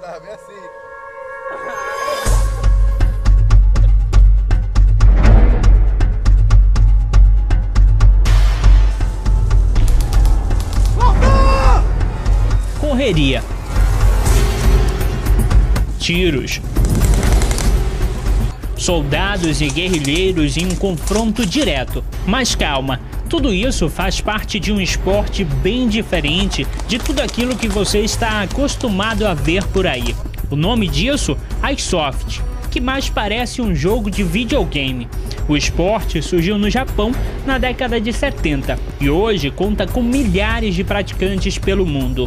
tá bem assim. Correria, tiros, soldados e guerrilheiros em um confronto direto. Mas calma, tudo isso faz parte de um esporte bem diferente de tudo aquilo que você está acostumado a ver por aí. O nome disso? Airsoft, que mais parece um jogo de videogame. O esporte surgiu no Japão na década de 70 e hoje conta com milhares de praticantes pelo mundo.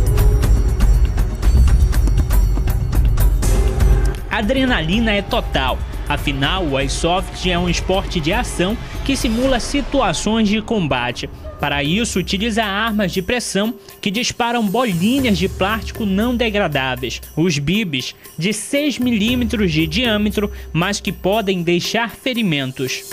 A adrenalina é total, afinal o Airsoft é um esporte de ação que simula situações de combate. Para isso utiliza armas de pressão que disparam bolinhas de plástico não degradáveis, os bibs, de 6 milímetros de diâmetro, mas que podem deixar ferimentos.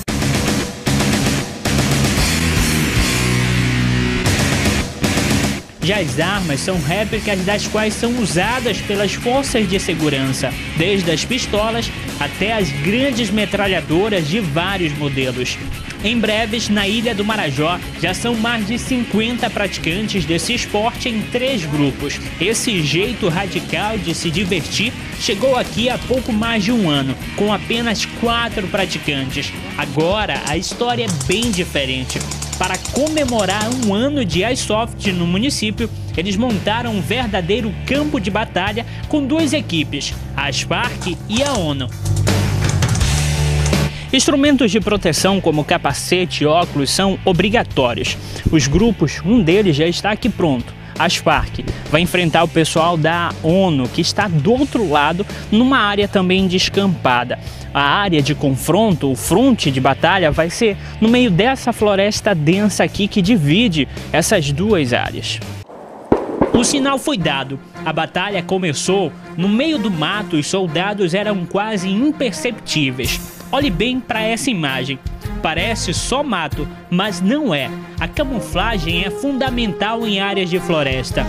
Já as armas são réplicas das quais são usadas pelas forças de segurança, desde as pistolas até as grandes metralhadoras de vários modelos. Em breves, na Ilha do Marajó, já são mais de 50 praticantes desse esporte em 3 grupos. Esse jeito radical de se divertir chegou aqui há pouco mais de um ano, com apenas 4 praticantes. Agora, a história é bem diferente. Para comemorar um ano de Airsoft no município, eles montaram um verdadeiro campo de batalha com 2 equipes, a Aspark e a ONU. Instrumentos de proteção como capacete e óculos são obrigatórios. Os grupos, um deles já está aqui pronto. A Aspark vai enfrentar o pessoal da ONU, que está do outro lado, numa área também descampada. A área de confronto, o fronte de batalha, vai ser no meio dessa floresta densa aqui que divide essas 2 áreas. O sinal foi dado. A batalha começou. No meio do mato, os soldados eram quase imperceptíveis. Olhe bem para essa imagem. Parece só mato, mas não é. A camuflagem é fundamental em áreas de floresta.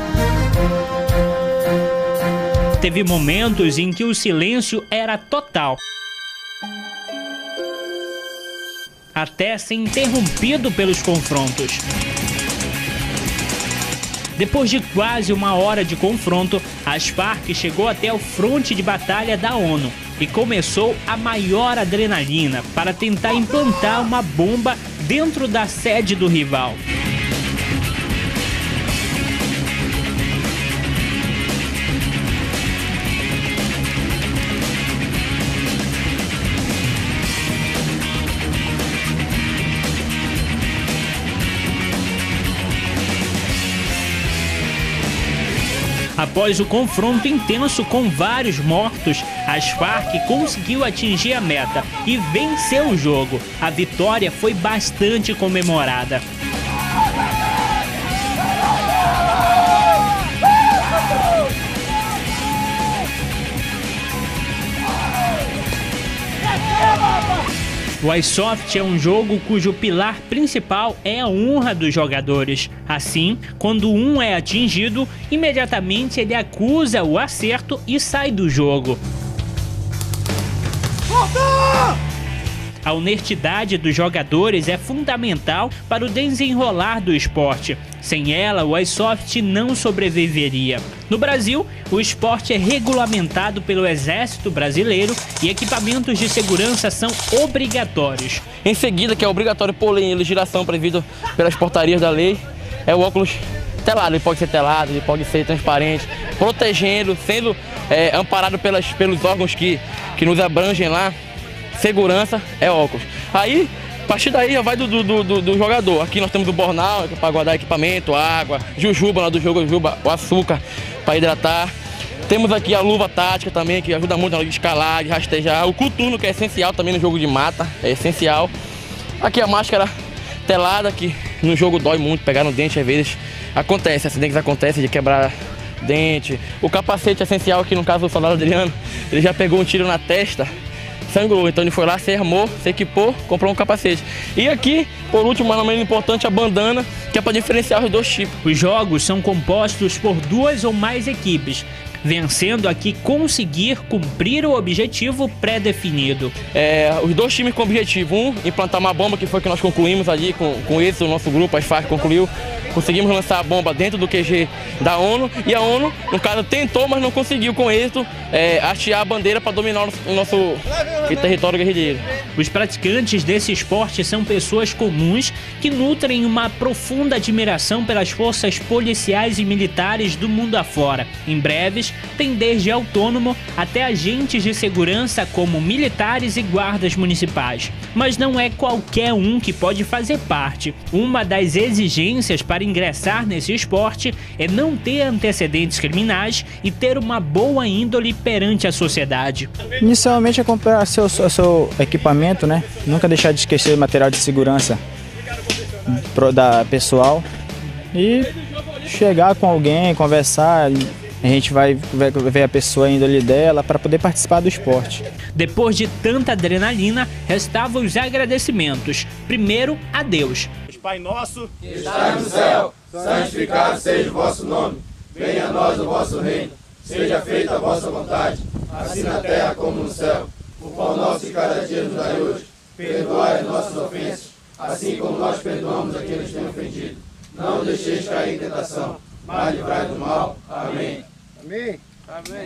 Teve momentos em que o silêncio era total, até ser interrompido pelos confrontos. Depois de quase 1 hora de confronto, a Aspark chegou até o fronte de batalha da ONU e começou a maior adrenalina para tentar implantar uma bomba dentro da sede do rival. Após o confronto intenso com vários mortos, a Aspark conseguiu atingir a meta e venceu o jogo. A vitória foi bastante comemorada. O Airsoft é um jogo cujo pilar principal é a honra dos jogadores. Assim, quando um é atingido, imediatamente ele acusa o acerto e sai do jogo. A honestidade dos jogadores é fundamental para o desenrolar do esporte. Sem ela, o Airsoft não sobreviveria. No Brasil, o esporte é regulamentado pelo Exército Brasileiro e equipamentos de segurança são obrigatórios. Em seguida, que é obrigatório por legislação prevista pelas portarias da lei, é o óculos telado. Ele pode ser telado, ele pode ser transparente, protegendo, sendo amparado pelos órgãos que nos abrangem lá. Segurança é óculos. Aí, a partir daí já vai do jogador. Aqui nós temos o bornal para guardar equipamento, água, jujuba lá do jogo, jujuba, o açúcar para hidratar. Temos aqui a luva tática também, que ajuda muito na hora de escalar, de rastejar. O coturno, que é essencial também no jogo de mata, é essencial. Aqui a máscara telada, que no jogo dói muito, pegar no dente às vezes. Acontece, acidentes acontecem de quebrar dente. O capacete é essencial, que no caso do soldado Adriano, ele já pegou um tiro na testa, sangrou, então ele foi lá, se armou, se equipou, comprou um capacete. E aqui, por último, mas não menos importante, a bandana, que é para diferenciar os 2 tipos. Os jogos são compostos por 2 ou mais equipes. vencendo aqui conseguir cumprir o objetivo pré-definido. Os dois times com objetivo, implantar uma bomba, que foi que nós concluímos ali com esse, o nosso grupo, as FARC concluiu. Conseguimos lançar a bomba dentro do QG da ONU, e a ONU, no caso, tentou, mas não conseguiu com êxito hastear a bandeira para dominar o nosso território guerrilheiro. Os praticantes desse esporte são pessoas comuns que nutrem uma profunda admiração pelas forças policiais e militares do mundo afora. Em breves, tem desde autônomo até agentes de segurança como militares e guardas municipais. Mas não é qualquer um que pode fazer parte. Uma das exigências para ingressar nesse esporte é não ter antecedentes criminais e ter uma boa índole perante a sociedade. Inicialmente é comprar seu equipamento, né? Nunca deixar de esquecer o material de segurança da pessoal e chegar com alguém, conversar. A gente vai ver a pessoa, a índole dela, para poder participar do esporte. Depois de tanta adrenalina, restavam os agradecimentos. Primeiro, a Deus. Pai nosso, que está no céu, santificado seja o vosso nome. Venha a nós o vosso reino. Seja feita a vossa vontade, assim na terra como no céu. O pão nosso de cada dia nos dai hoje. Perdoai as nossas ofensas, assim como nós perdoamos a quem nos tem ofendido. Não deixeis cair em tentação, mas livrai do mal. Amém. Amém. Amém.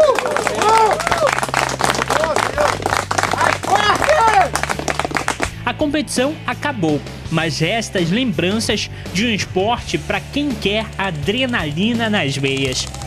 A competição acabou, mas restam as lembranças de um esporte para quem quer adrenalina nas veias.